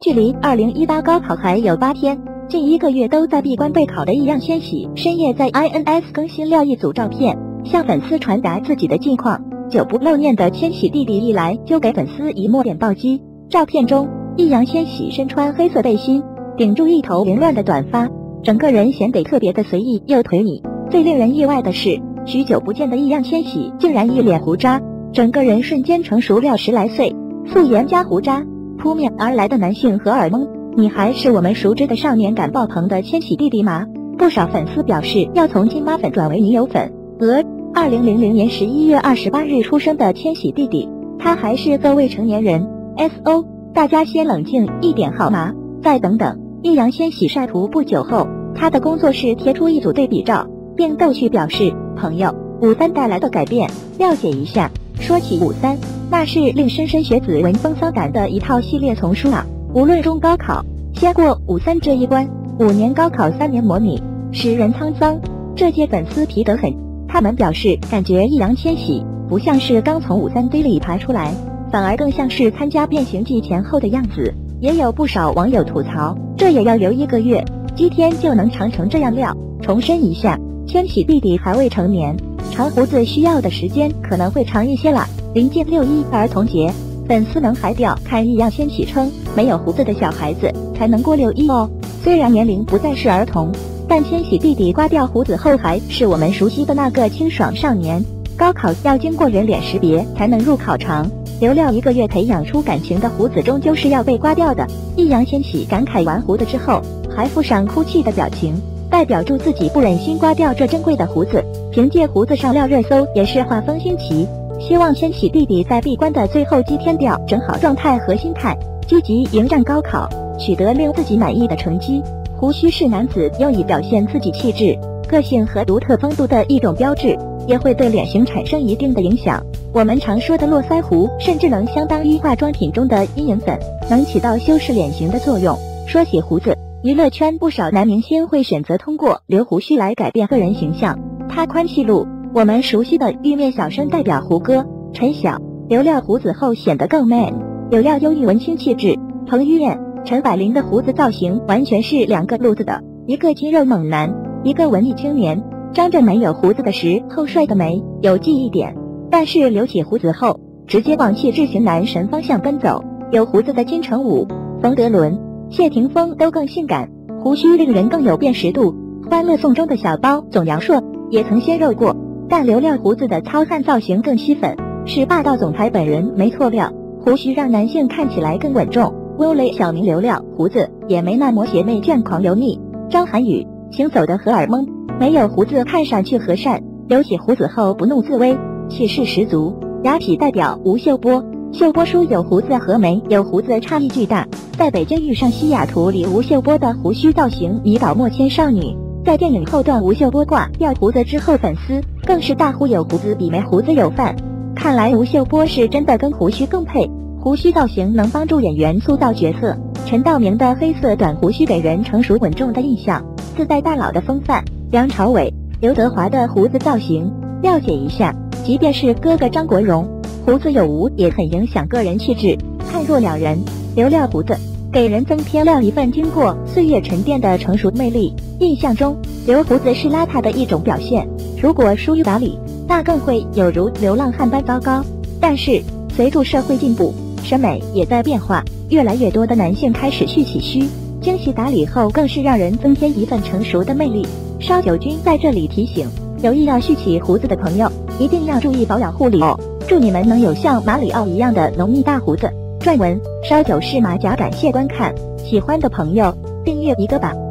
距离2018高考还有8天，近1个月都在闭关备考的易烊千玺，深夜在 INS 更新了一组照片，向粉丝传达自己的近况。久不露面的千玺弟弟一来就给粉丝一抹点暴击。照片中，易烊千玺身穿黑色背心，顶住一头凌乱的短发，整个人显得特别的随意又颓靡。最令人意外的是，许久不见的易烊千玺竟然一脸胡渣，整个人瞬间成熟了10来岁。素颜加胡渣，扑面而来的男性荷尔蒙，你还是我们熟知的少年感爆棚的千玺弟弟吗？不少粉丝表示要从亲妈粉转为女友粉。2000年11月28日出生的千玺弟弟，他还是个未成年人。SO， 大家先冷静一点好吗？再等等。易烊千玺晒图不久后，他的工作室贴出一组对比照，并逗趣表示：“朋友，53带来的改变，了解一下。”说起53，那是令莘莘学子闻风丧胆的一套系列丛书啊！无论中高考，先过53这一关，5年高考3年模拟，使人沧桑。这届粉丝皮得很，他们表示感觉易烊千玺不像是刚从53堆里爬出来，反而更像是参加变形记前后的样子。也有不少网友吐槽，这也要留1个月，几天就能长成这样料。重申一下，千玺弟弟还未成年，长胡子需要的时间可能会长一些啦。临近6·1儿童节，粉丝能嗨掉，看易烊千玺称没有胡子的小孩子才能过6·1哦。虽然年龄不再是儿童，但千玺弟弟刮掉胡子后还是我们熟悉的那个清爽少年。高考要经过人脸识别才能入考场，留了1个月培养出感情的胡子终究是要被刮掉的。易烊千玺感慨完胡子之后，还附上哭泣的表情，代表住自己不忍心刮掉这珍贵的胡子。凭借胡子上料热搜也是画风新奇。希望千玺弟弟在闭关的最后几天调整好状态和心态，积极迎战高考，取得令自己满意的成绩。胡须是男子用以表现自己气质、个性和独特风度的一种标志，也会对脸型产生一定的影响。我们常说的络腮胡，甚至能相当于化妆品中的阴影粉，能起到修饰脸型的作用。说起胡子，娱乐圈不少男明星会选择通过留胡须来改变个人形象。踏宽戏路，我们熟悉的玉面小生代表胡歌、陈晓，留了胡子后显得更 man， 有了忧郁文青气质。彭于晏、陈柏霖的胡子造型完全是2个路子的，一个肌肉猛男，一个文艺青年。张震没有胡子的时候帅的没有记忆点，但是留起胡子后直接往气质型男神方向奔走。有胡子的金城武、冯德伦、谢霆锋都更性感，胡须令人更有辨识度。欢乐颂中的小包总阳朔也曾鲜肉过，但留了胡子的糙汉造型更吸粉，是霸道总裁本人没错料。胡须让男性看起来更稳重。欧蕾小明留了胡子也没那魔邪魅倦狂油腻。张涵予行走的荷尔蒙，没有胡子看上去和善，留起胡子后不怒自威，气势十足。雅痞代表吴秀波，秀波叔有胡子和没有胡子差异巨大。在北京遇上西雅图里，吴秀波的胡须造型迷倒莫千少女。在电影后段吴秀波挂掉胡子之后，粉丝更是大呼有胡子比没胡子有范。看来吴秀波是真的跟胡须更配。胡须造型能帮助演员塑造角色。陈道明的黑色短胡须给人成熟稳重的印象，自带大佬的风范。梁朝伟、刘德华的胡子造型，了解一下，即便是哥哥张国荣，胡子有无也很影响个人气质。判若两人，留了胡子，给人增添了一份经过岁月沉淀的成熟魅力。印象中，留胡子是邋遢的一种表现，如果疏于打理，那更会有如流浪汉般糟糕。但是，随着社会进步，审美也在变化，越来越多的男性开始蓄起须，精细打理后更是让人增添一份成熟的魅力。烧酒君在这里提醒，有意要蓄起胡子的朋友，一定要注意保养护理哦。祝你们能有像马里奥一样的浓密大胡子。撰文：烧酒是马甲，感谢观看，喜欢的朋友订阅一个吧。